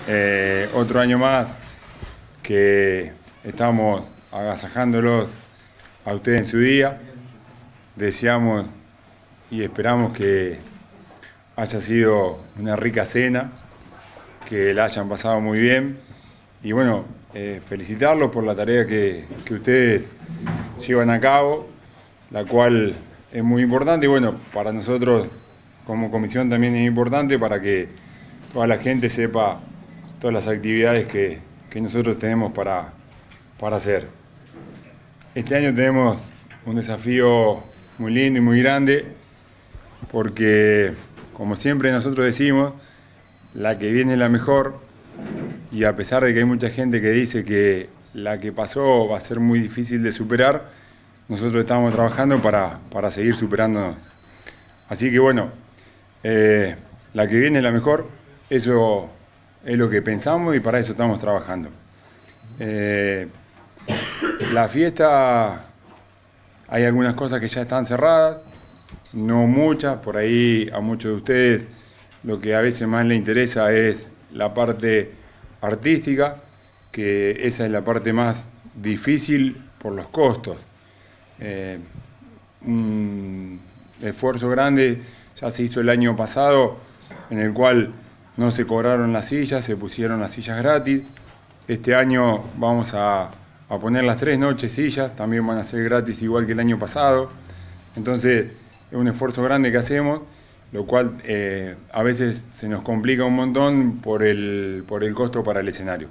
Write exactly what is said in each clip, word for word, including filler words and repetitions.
eh, otro año más que estamos agasajándolos a ustedes en su día. Deseamos y esperamos que haya sido una rica cena, que la hayan pasado muy bien y bueno, eh, felicitarlos por la tarea que, que ustedes llevan a cabo, la cual es muy importante y bueno, para nosotros como comisión también es importante para que toda la gente sepa todas las actividades que, que nosotros tenemos para, para hacer. Este año tenemos un desafío muy lindo y muy grande porque, como siempre nosotros decimos, la que viene es la mejor y a pesar de que hay mucha gente que dice que la que pasó va a ser muy difícil de superar, nosotros estamos trabajando para, para seguir superándonos. Así que bueno, eh, la que viene es la mejor, eso es lo que pensamos y para eso estamos trabajando. Eh, la fiesta, hay algunas cosas que ya están cerradas, no muchas, por ahí a muchos de ustedes lo que a veces más les interesa es la parte artística, que esa es la parte más difícil por los costos. Eh, un esfuerzo grande ya se hizo el año pasado, en el cual no se cobraron las sillas, se pusieron las sillas gratis. Este año vamos a, a poner las tres noches sillas, también van a ser gratis igual que el año pasado. Entonces es un esfuerzo grande que hacemos, lo cual eh, a veces se nos complica un montón por el, por el costo para el escenario.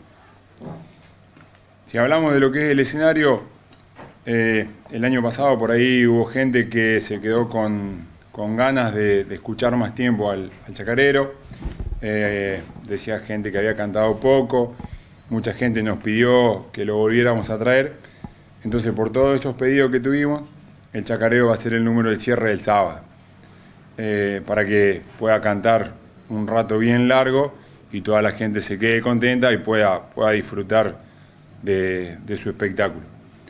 Si hablamos de lo que es el escenario, eh, el año pasado por ahí hubo gente que se quedó con, con ganas de, de escuchar más tiempo al, al chacarero, eh, decía gente que había cantado poco, mucha gente nos pidió que lo volviéramos a traer, entonces por todos esos pedidos que tuvimos, el chacarero va a ser el número de cierre del sábado. Eh, para que pueda cantar un rato bien largo y toda la gente se quede contenta y pueda, pueda disfrutar de, de su espectáculo.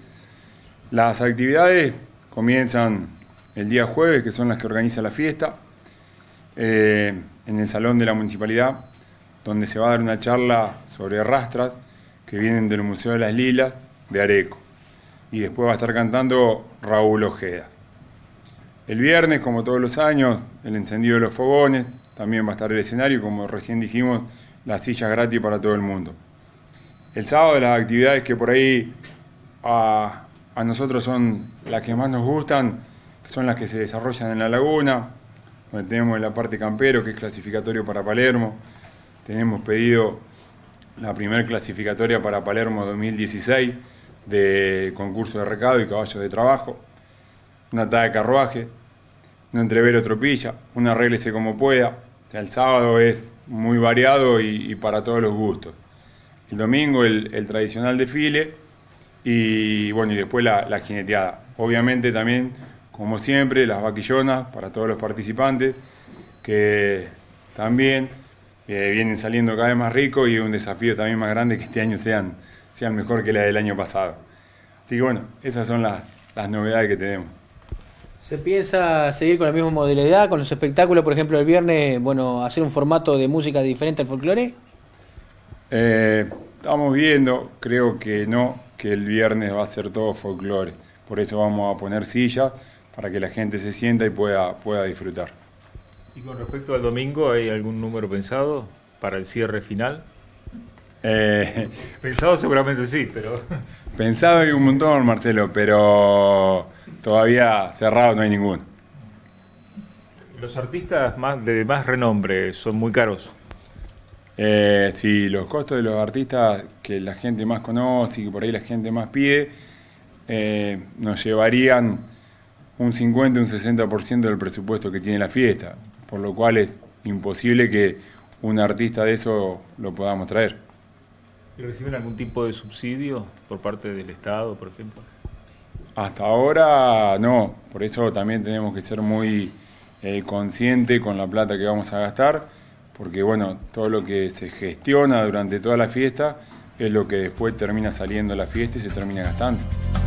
Las actividades comienzan el día jueves, que son las que organiza la fiesta, eh, en el Salón de la Municipalidad, donde se va a dar una charla sobre rastras que vienen del Museo de las Lilas de Areco. Y después va a estar cantando Raúl Ojeda. El viernes, como todos los años, el encendido de los fogones, también va a estar el escenario, como recién dijimos, las sillas gratis para todo el mundo. El sábado, las actividades que por ahí a, a nosotros son las que más nos gustan, que son las que se desarrollan en la laguna, donde tenemos la parte campero, que es clasificatorio para Palermo. Tenemos pedido la primera clasificatoria para Palermo dos mil dieciséis de concurso de recado y caballos de trabajo, una atada de carruaje, un entrevero tropilla, un arréglese como pueda. O sea, el sábado es muy variado y, y para todos los gustos. El domingo el, el tradicional desfile y bueno y después la, la jineteada. Obviamente también, como siempre, las vaquillonas para todos los participantes, que también eh, vienen saliendo cada vez más ricos y un desafío también más grande que este año sean, sean mejor que la del año pasado. Así que bueno, esas son las, las novedades que tenemos. ¿Se piensa seguir con la misma modalidad, con los espectáculos, por ejemplo, el viernes, bueno, hacer un formato de música diferente al folclore? Eh, estamos viendo, creo que no, que el viernes va a ser todo folclore. Por eso vamos a poner sillas para que la gente se sienta y pueda, pueda disfrutar. ¿Y con respecto al domingo, hay algún número pensado para el cierre final? Eh, Pensado seguramente sí, pero... Pensado hay un montón, Marcelo, pero todavía cerrado no hay ninguno. ¿Los artistas más de más renombre son muy caros? Eh, sí, los costos de los artistas que la gente más conoce y que por ahí la gente más pide, eh, nos llevarían un cincuenta, un sesenta por ciento del presupuesto que tiene la fiesta, por lo cual es imposible que un artista de eso lo podamos traer. ¿Y reciben algún tipo de subsidio por parte del Estado, por ejemplo? Hasta ahora no, por eso también tenemos que ser muy eh, conscientes con la plata que vamos a gastar, porque bueno, todo lo que se gestiona durante toda la fiesta es lo que después termina saliendo la fiesta y se termina gastando.